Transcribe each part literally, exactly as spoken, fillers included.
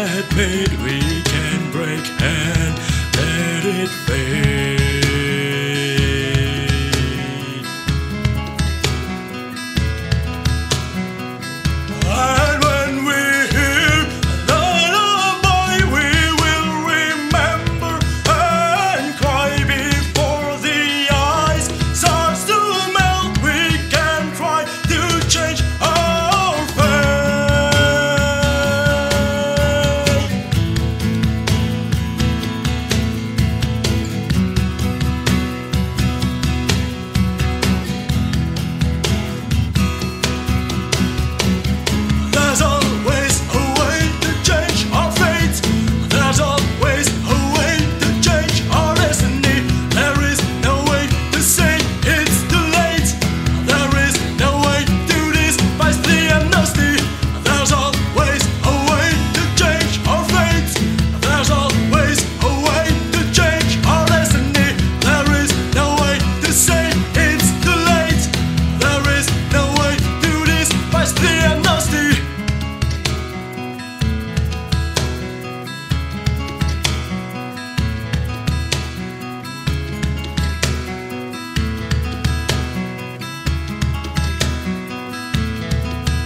admit we can break and let it fade. And when we hear a lullaby, we will remember and cry before the ice starts to melt. We can try to change our fate. There's always a way to change our fate. There's always a way to change our destiny. There is no way to say it's too late. There is no way to despise the amnesty. There's always a way to change our fate. There's always a way to change our destiny. There is no way to say it's too late. There is no way to despise the amnesty.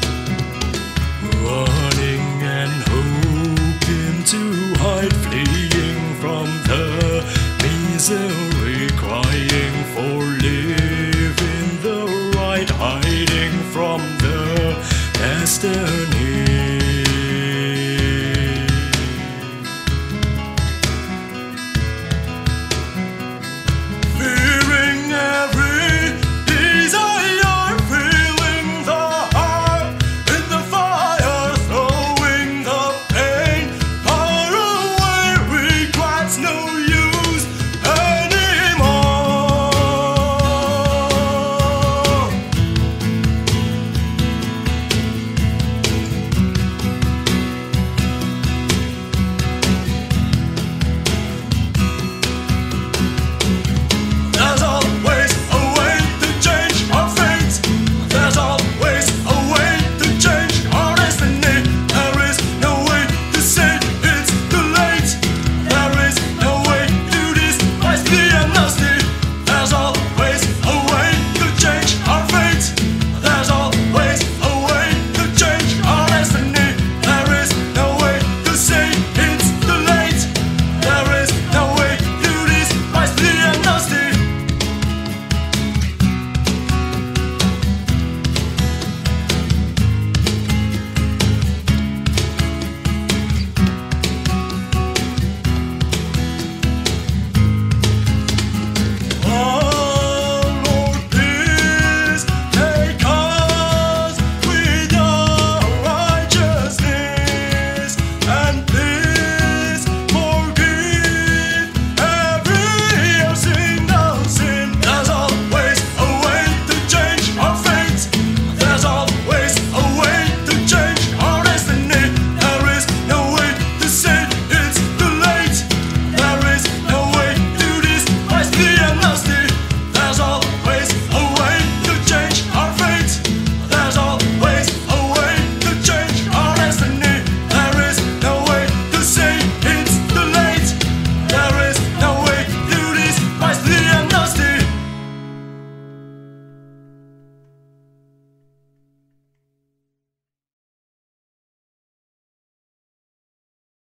Running and hoping to hide, flee